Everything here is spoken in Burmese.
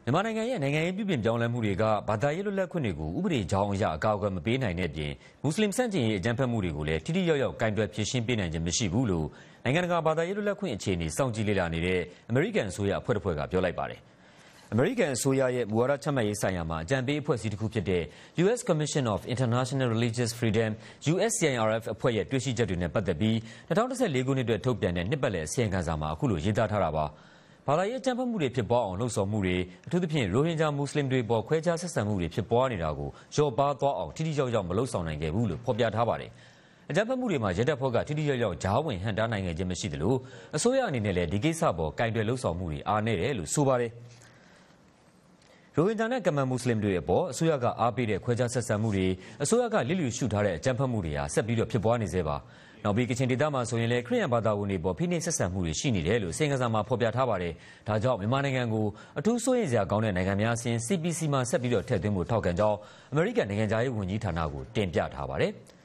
မြန်မာနိုင်ငံရဲ့နိုင်ငံရေးပြုပြင်ပြောင်းလဲမှုတွေကဘာသာရေးလွတ်လပ်ခွင့်တွေကိုဥပဒေကြောင်းအရအကာအကွယ်မပေးနိုင်တဲ့အပြင်မွတ်စလင်ဆန့်ကျင်ရေးအကြမ်းဖက်မှုတွေကိုလည်းထိထိရောက်ရောက်ကင်တွယ်ဖြေရှင်းပေးနိုင်ခြင်းမရှိဘူးလို့နိုင်ငံတကာဘာသာရေးလွတ်လပ်ခွင့်အခြေအနေစောင့်ကြည့်လေ့လာနေတဲ့အမေရိကန်အစိုးရအဖွဲ့တစ်ဖွဲ့ကပြောလိုက်ပါတယ်။အမေရိကန်အစိုးရရဲ့မူဝါဒချမှတ်ရေးဆိုင်ရာမှာအကြံပေးအဖွဲ့အစည်းတစ်ခုဖြစ်တဲ့ U.S. Commission of International Religious Freedom (USCIRF) အဖွဲ့ရဲ့တွေ့ရှိချက်တွေနဲ့ပတ်သက်ပြီး2014ခုနှစ်အတွက်ထုတ်ပြန်တဲ့နှစ်ပတ်လည်အစီရင်ခံစာမှာအခုလိုရေးသားထားတာပါ။ဘာသာရေးအကြမ်းဖက်မှုတွေဖြစ်ပွားအောင်လှုံ့ဆော်မှုတွေအထူးသဖြင့်ရိုဟင်ဂျာမွတ်စလင်တွေပေါ်ခွဲခြားဆက်ဆံမှုတွေဖြစ်ပွားနေတာကိုလျှော့ပါးသွားအောင်ထိထိရောက်ရောက်မလုပ်ဆောင်နိုင်ခဲ့ဘူးလို့ဖော်ပြထားပါတယ်။အကြမ်းဖက်မှုတွေမှာရဲတပ်ဖွဲ့ကထိထိရောက်ရောက်ကြားဝင်ဟန့်တားနိုင်ခဲ့ခြင်းမရှိသလိုအစိုးရအနေနဲ့လည်းဒီကိစ္စပေါ်ကင်တွယ်လှုံ့ဆော်မှုတွေအားနည်းတယ်လို့ဆိုပါတယ်။ရိုဟင်ဂျာနဲ့ကမန်မွတ်စလင်တွေအပေါ်အစိုးရကအားပေးတဲ့ခွဲခြားဆက်ဆံမှုတွေအစိုးရကလစ်လျူရှုထားတဲ့အကြမ်းဖက်မှုတွေဟာဆက်ပြီးတော့ဖြစ်ပွားနေသေးပါ။နောက်ပြီးကချင်ဒေသမှာဆိုရင်လည်းခရစ်ယာန်ဘာသာဝင်တွေပေါ်ဖိနှိပ်ဆက်ဆံမှုတွေရှိနေတယ်လို့အစီရင်ခံစာမှာဖော်ပြထားပါတယ်။ဒါကြောင့်မြန်မာနိုင်ငံကိုအထူးစိုးရိမ်စရာကောင်းတဲ့နိုင်ငံများအဆင့် CPC မှာဆက်ပြီးတော့ထည့်သွင်းဖို့ထောက်ခံကြောင်းအမေရိကန်နိုင်ငံသားရေးဝန်ကြီးဌာနကိုတင်ပြထားပါတယ်။